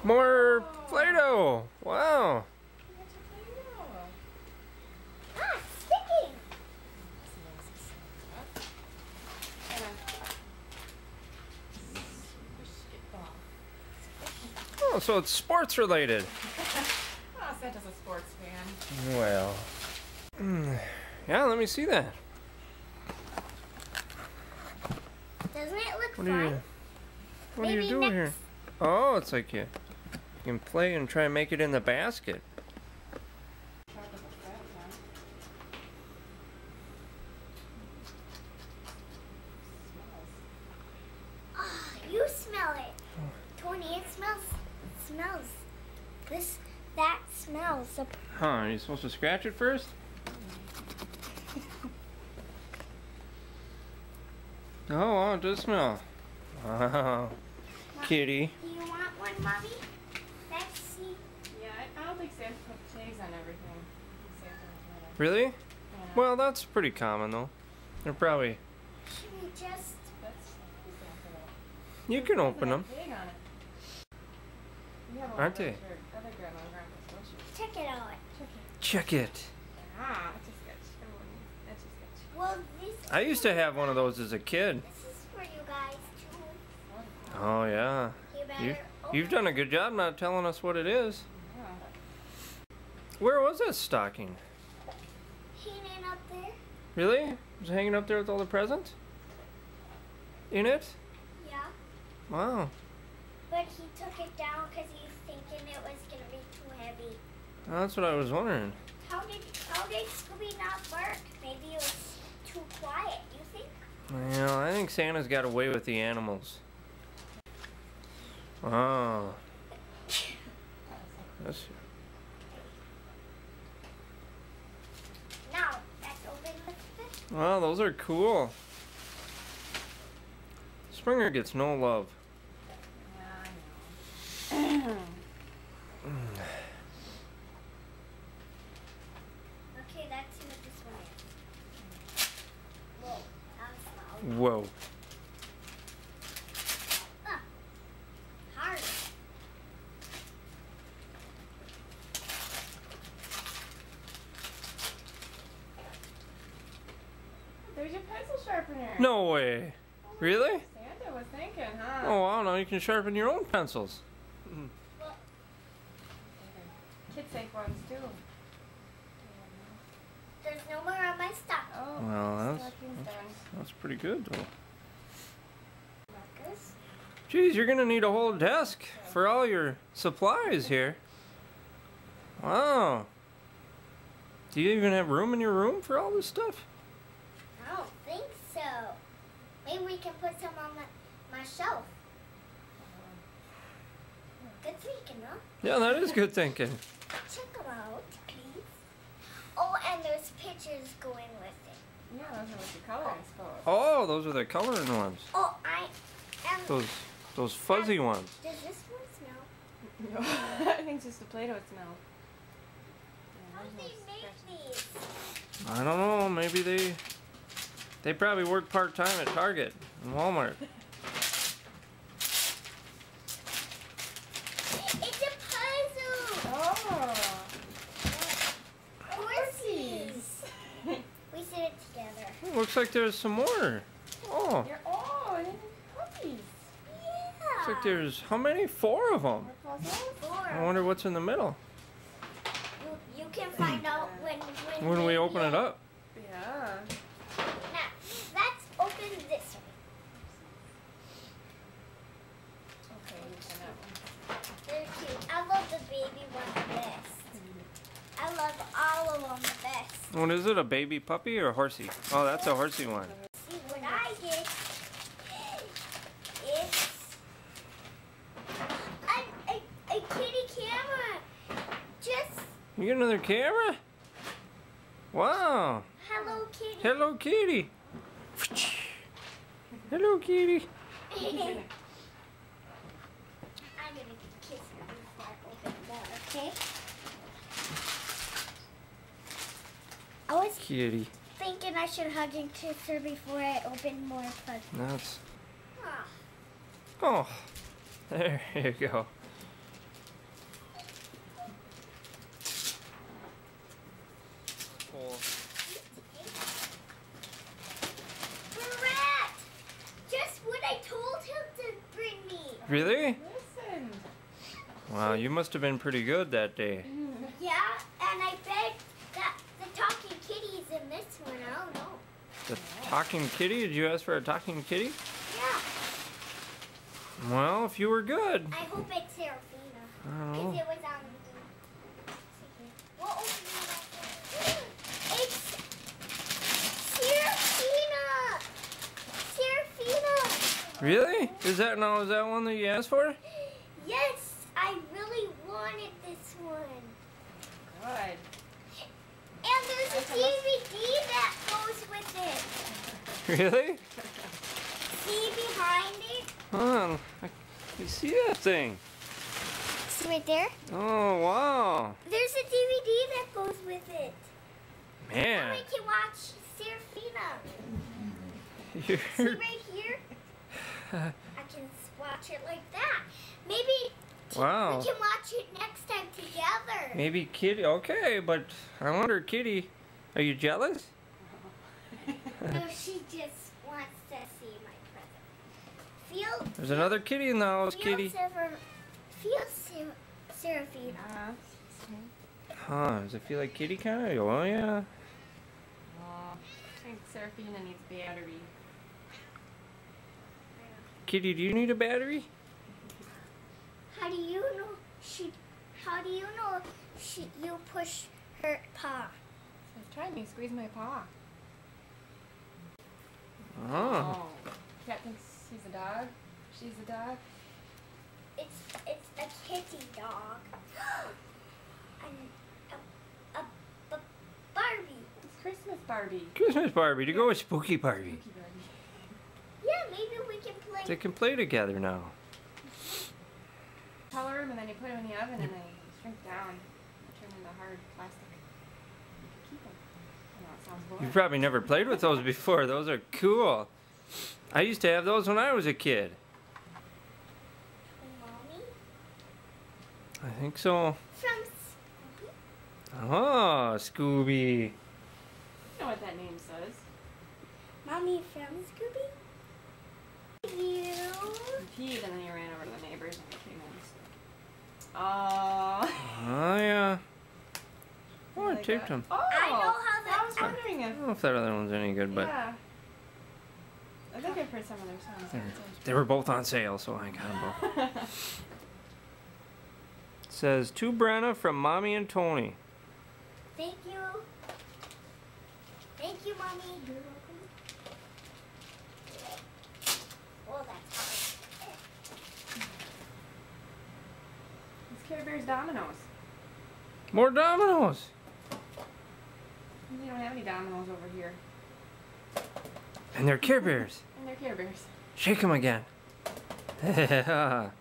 More Play-Doh. Wow. Ah, sticking. Oh, so it's sports related. Oh, Santa's a sports fan. Well. Yeah, let me see that. Doesn't it look What fun? are you Maybe doing here? next- Oh, it's like you can play and try and make it in the basket. Ah, you smell it. Tony, it smells. That smells. So Huh, are you supposed to scratch it first? Oh, wow, it does smell. Wow. Kitty. do you want one, Mommy? Let's see. Yeah, I don't think Santa put tags on everything. Santa was Really? yeah. Well, that's pretty common, though. They're probably... Should we just? That's Santa You can open them. Tag on it. You have one Aren't of those they? for other grandma and grandpas, don't you? Check it out. Check it. Ah, it's a sketch. Everyone, that's a sketch. Well, this. I used to have one of those as a kid. This is for you guys too. Oh, yeah. You better. You, open you've done a good job not telling us what it is. Yeah. Where was that stocking? hanging up there. Really? Was it hanging up there with all the presents? In it? Yeah. Wow. But he took it down because he was thinking it was gonna be too heavy. That's what I was wondering. How did Scooby not bark? Maybe it was too quiet. You think? Well, I think Santa's got away with the animals. Oh. That's, Now let's open the. wow, those are cool. Springer gets no love. Yeah, I know. Okay, let's see what this one is. Whoa, that was loud. Whoa. Ah, hard. There's your pencil sharpener. No way. Really? Santa was thinking, huh? Oh, wow, now you can sharpen your own pencils. Kid safe ones too. There's no more on my stuff. Oh, Well, stocking's done. That's pretty good, though. Marcus. Geez, you're gonna need a whole desk for all your supplies here. Wow. Do you even have room in your room for all this stuff? I don't think so. Maybe we can put some on my shelf. Good thinking, huh? Yeah, that is good thinking. Check them out, please. Oh, and there's pictures going with it. Yeah, those are with the color, I suppose. Oh, those are the coloring ones. Oh, and Those fuzzy ones. does this one smell? No, I think it's just the Play-Doh smell. How did they make these? I don't know, maybe they probably work part-time at Target and Walmart. It's a puzzle. Oh, Horses. We sit it together. Oh, looks like there's some more. Oh, and then puppies. Yeah. looks like there's, how many? 4 of them. More puzzles. I Four. wonder what's in the middle You can find out when we open it up. Yeah. Now, let's open this one. Okay, you can have one. They're cute. I love the baby one the best. I love all of them the best. What is it, a baby puppy or a horsey? Oh, that's a horsey one. See what I get? It's a kitty camera. Just You get another camera? Wow. Hello Kitty. Hello, Kitty. Hello, Kitty. I'm gonna kiss her before I open more, okay? I was Kitty. thinking I should hug and kiss her before I open more presents. That's... Ah, Oh. There you go. Really? Listen. Wow, you must have been pretty good that day. Yeah, and I bet that the talking kitty's in this one. I don't know. The talking kitty? Did you ask for a talking kitty? Yeah, Well, if you were good. I hope it's Serafina. I don't Because know. it was on the What was it? It's Serafina! Serafina! Really? Is that one that you asked for? Yes, I really wanted this one. Good. And there's a DVD that goes with it. Really? See behind it? Oh, you see that thing? See right there? Oh, wow. There's a DVD that goes with it. Now Man. we can watch Serafina. See You're... right here? I can watch it like that. Maybe Wow. we can watch it next time together. Maybe Kitty. Okay, but I wonder, Kitty, are you jealous? No, she just wants to see my present. There's another kitty in the house, Kitty. Serafina. Huh, does it feel like Kitty kind of? Oh, yeah. Oh, I think Serafina needs battery. Kitty, do you need a battery? How do you know you push her paw? He's trying to squeeze my paw. Oh. Cat thinks he's a dog. She's a dog. It's a kitty dog. And a Barbie. It's Christmas Barbie. Christmas Barbie, to go with Spooky Barbie. Spooky Barbie. Yeah, maybe we can play. They can play together now. Color them and then you put them in the oven and they shrink down. They turn into hard plastic. You can keep them. I know it sounds boring. You've probably never played with those before. Those are cool. I used to have those when I was a kid. Mommy I think so. from Oh, Scooby. You know what that name says. Mommy from Scooby. You. You peed and then you ran over to the neighbors and you came in. Oh. Oh, yeah. Oh, I Like taped that. them. Oh. I know how I was that. wondering I if. don't know if that other one's any good, but Yeah. I think I've heard some of their songs. they were both on sale, so I got them both. It says, to Brenna from Mommy and Tony. Thank you. Thank you, Mommy. You're welcome. Oh, that's hard. It's Care Bears Dominoes. More dominoes. We don't have any dominoes over here. And they're Care Bears. And they're Care Bears. Shake them again.